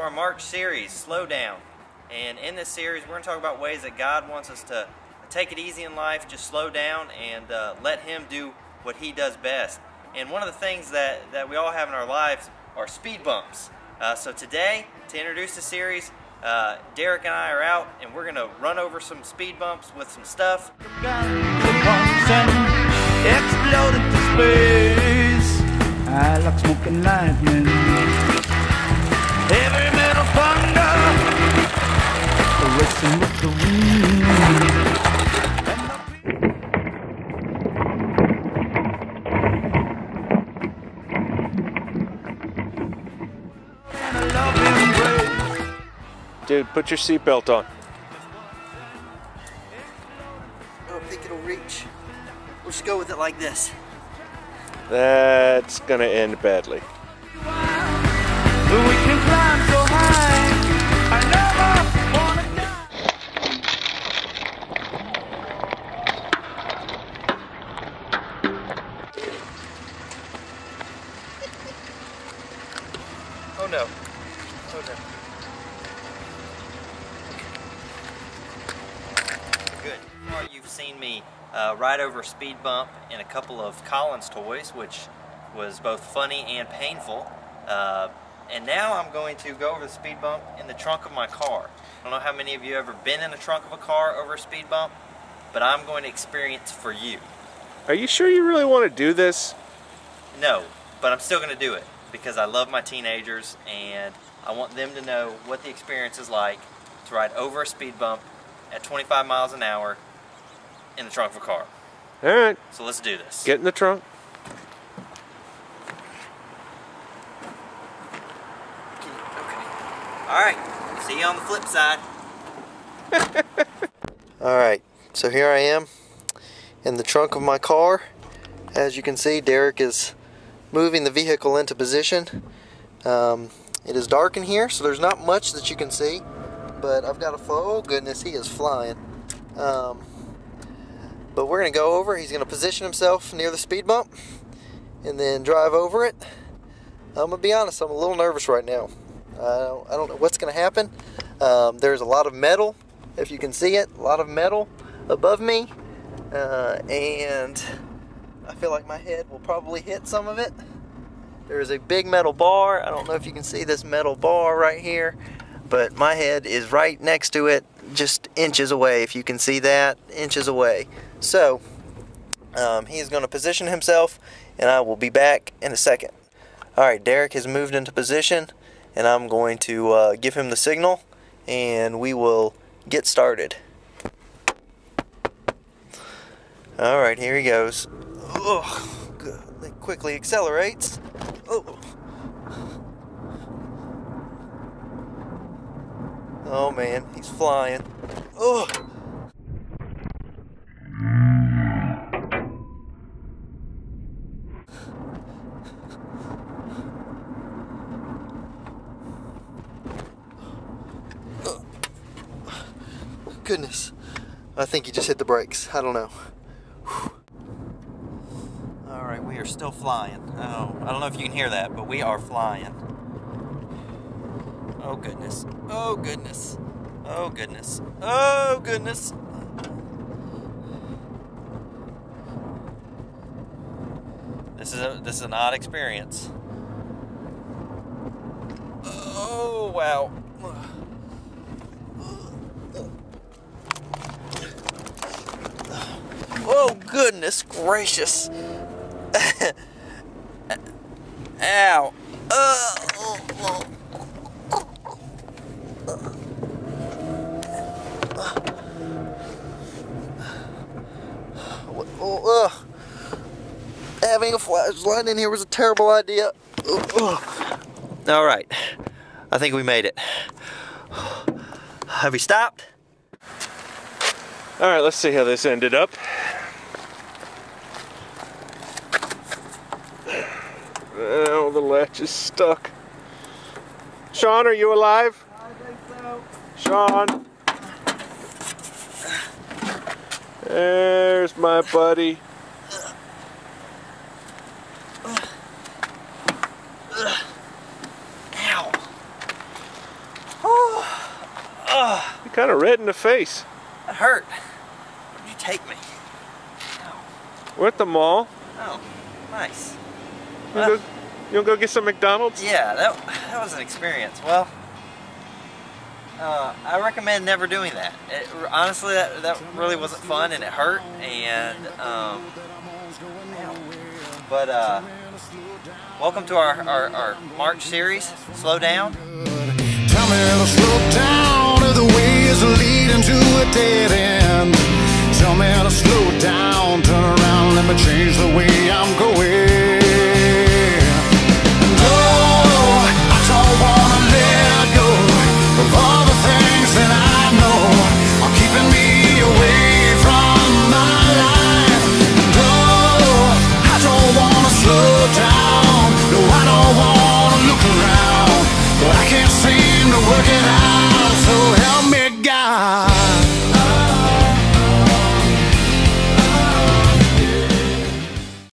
our March series, Slow Down. And in this series, we're going to talk about ways that God wants us to take it easy in life, just slow down and let Him do what He does best. And one of the things that we all have in our lives are speed bumps. So today, to introduce the series, Derek and I are out and we're going to run over some speed bumps with some stuff. Explode into space. I like smoking lightning. Heavy metal thunder, racing with the wind. Dude, put your seatbelt on. I don't think it'll reach. We'll just go with it like this. That's gonna end badly. We can climb so high. I never wanna Oh no. Oh no. Good. Well, you've seen me ride over a speed bump in a couple of Collins toys, which was both funny and painful. And now I'm going to go over the speed bump in the trunk of my car. I don't know how many of you have ever been in the trunk of a car over a speed bump, but I'm going to experience for you. Are you sure you really want to do this? No, but I'm still going to do it because I love my teenagers and I want them to know what the experience is like to ride over a speed bump at 25 miles an hour in the trunk of a car. All right. So let's do this. Get in the trunk. Alright, see you on the flip side. Alright, so here I am in the trunk of my car. As you can see, Derek is moving the vehicle into position. It is dark in here, so there's not much that you can see, but I've got a oh goodness, he is flying. But we're going to go over, he's going to position himself near the speed bump and then drive over it. I'm going to be honest, I'm a little nervous right now. I don't know what's going to happen. There's a lot of metal, if you can see it, a lot of metal above me, and I feel like my head will probably hit some of it. There is a big metal bar. I don't know if you can see this metal bar right here, but my head is right next to it, just inches away, if you can see that, inches away. So, he is going to position himself, and I will be back in a second. Alright, Derek has moved into position, and I'm going to give him the signal, and we will get started. Alright, here he goes. Oh, good. It quickly accelerates. Oh man, he's flying. Oh. Goodness, I think he just hit the brakes. I don't know. Alright, we are still flying. Oh, I don't know if you can hear that, but we are flying. Oh goodness. Oh goodness. Oh goodness. Oh goodness. This is an odd experience. Oh wow. Oh goodness gracious. Ow. Having a flashlight in here was a terrible idea. Alright, I think we made it. Have we stopped? Alright, let's see how this ended up. Oh, the latch is stuck. Sean, are you alive? I think so. Sean. There's my buddy. Ow. Oh, You're kind of red in the face. that hurt. Where'd you take me? Oh, We're at the mall. oh nice. You wanna go get some McDonald's? Yeah, that was an experience. Well, I recommend never doing that. Honestly, that really wasn't fun, and it hurt. And but welcome to our March series. Slow down. Tell me to slow down if the way is leading to a dead end. Tell me to slow down, turn around, let me change the way